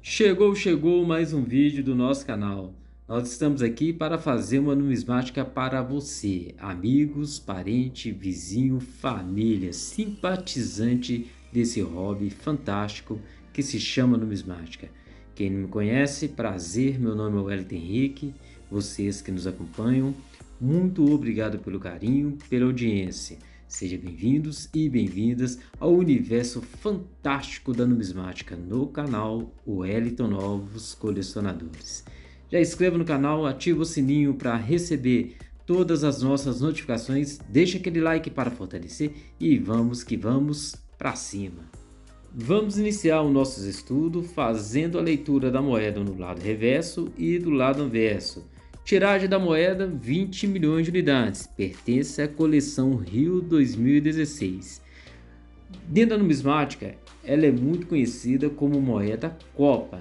Chegou mais um vídeo do nosso canal. Nós estamos aqui para fazer uma numismática para você, amigos, parente, vizinho, família, simpatizante desse hobby fantástico que se chama numismática. Quem não me conhece, prazer, meu nome é Wellington Henrique, vocês que nos acompanham, muito obrigado pelo carinho, pela audiência. Sejam bem-vindos e bem-vindas ao universo fantástico da numismática no canal Wellington Novos Colecionadores. Já inscreva no canal, ativa o sininho para receber todas as nossas notificações, deixa aquele like para fortalecer e vamos que vamos para cima. Vamos iniciar o nosso estudo fazendo a leitura da moeda no lado reverso e do lado anverso. Tiragem da moeda 20 milhões de unidades, pertence à coleção Rio 2016. Dentro da numismática, ela é muito conhecida como moeda Copa,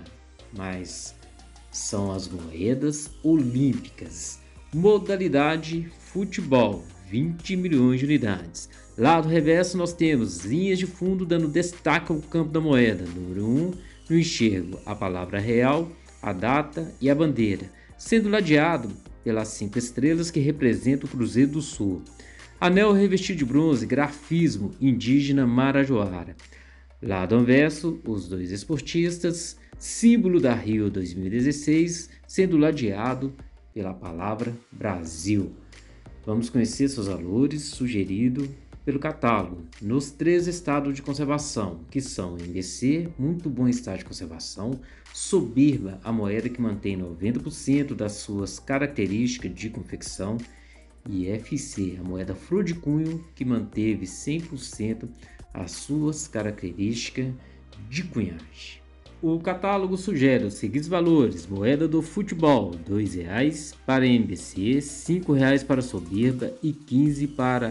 mas são as moedas olímpicas. Modalidade futebol, 20 milhões de unidades. Lado reverso nós temos linhas de fundo dando destaque ao campo da moeda. Número 1, no enxergo, a palavra real, a data e a bandeira, sendo ladeado pelas 5 estrelas que representam o Cruzeiro do Sul. Anel revestido de bronze, grafismo indígena Marajoara. Lado anverso, os dois esportistas, símbolo da Rio 2016, sendo ladeado pela palavra Brasil. Vamos conhecer seus valores sugerido pelo catálogo, nos 3 estados de conservação, que são MBC, muito bom estado de conservação, Soberba, a moeda que mantém 90% das suas características de confecção, e FC, a moeda flor de cunho, que manteve 100% as suas características de cunhagem. O catálogo sugere os seguintes valores: moeda do futebol, R$ 2,00 para MBC, R$ 5,00 para Soberba e R$ 15,00 para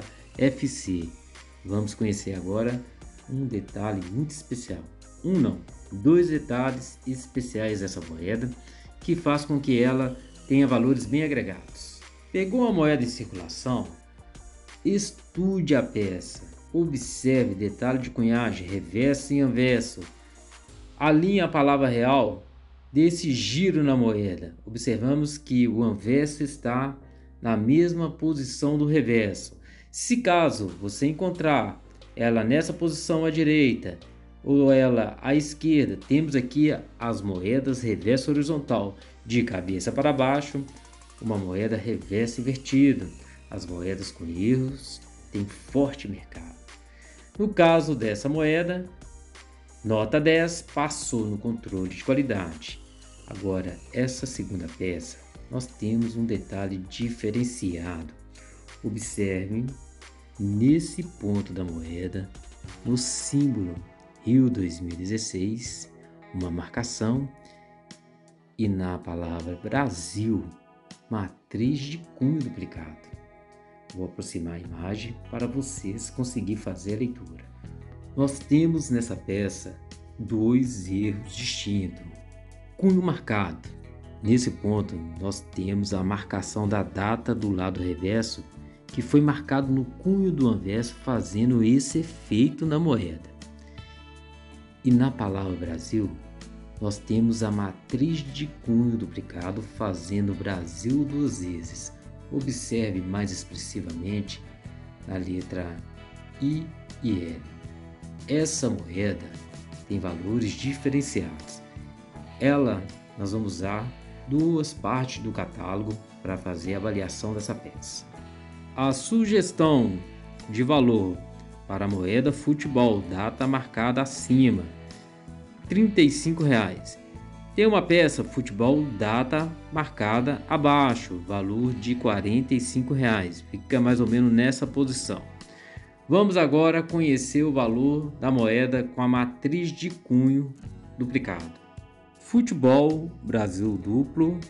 FC. Vamos conhecer agora um detalhe muito especial. Dois detalhes especiais dessa moeda que faz com que ela tenha valores bem agregados. Pegou uma moeda em circulação? Estude a peça. Observe detalhe de cunhagem, reverso e anverso. Alinhe a palavra real desse giro na moeda. Observamos que o anverso está na mesma posição do reverso. Se caso você encontrar ela nessa posição à direita ou ela à esquerda, temos aqui as moedas reverso horizontal, de cabeça para baixo, uma moeda reverso invertido. As moedas com erros têm forte mercado. No caso dessa moeda, nota 10 passou no controle de qualidade. Agora, essa segunda peça, nós temos um detalhe diferenciado. Observem nesse ponto da moeda, no símbolo Rio 2016, uma marcação, e na palavra Brasil, matriz de cunho duplicado. Vou aproximar a imagem para vocês conseguirem fazer a leitura. Nós temos nessa peça 2 erros distintos. Cunho marcado. Nesse ponto, nós temos a marcação da data do lado reverso, que foi marcado no cunho do anverso, fazendo esse efeito na moeda. E na palavra Brasil, nós temos a matriz de cunho duplicado, fazendo Brasil 2 vezes. Observe mais expressivamente na letra I e L. Essa moeda tem valores diferenciados. Nós vamos usar 2 partes do catálogo para fazer a avaliação dessa peça. A sugestão de valor para a moeda futebol, data marcada acima, R$ 35,00. Tem uma peça futebol, data marcada abaixo, valor de R$ 45,00. Fica mais ou menos nessa posição. Vamos agora conhecer o valor da moeda com a matriz de cunho duplicado. Futebol Brasil duplo, R$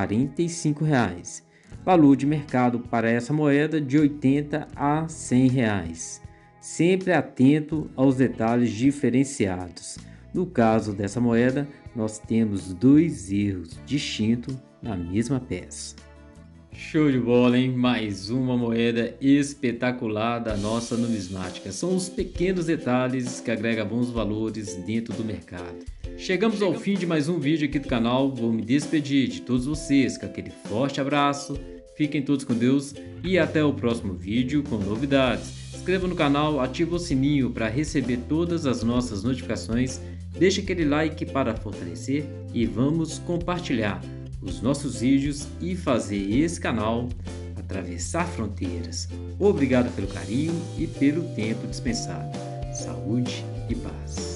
45,00. Valor de mercado para essa moeda de R$ 80 a R$ 100,00. Sempre atento aos detalhes diferenciados. No caso dessa moeda, nós temos 2 erros distintos na mesma peça. Show de bola, hein? Mais uma moeda espetacular da nossa numismática. São os pequenos detalhes que agregam bons valores dentro do mercado. Chegamos ao fim de mais um vídeo aqui do canal. Vou me despedir de todos vocês com aquele forte abraço. Fiquem todos com Deus e até o próximo vídeo com novidades. Se inscreva no canal, ative o sininho para receber todas as nossas notificações. Deixe aquele like para fortalecer e vamos compartilhar os nossos vídeos e fazer esse canal atravessar fronteiras. Obrigado pelo carinho e pelo tempo dispensado. Saúde e paz.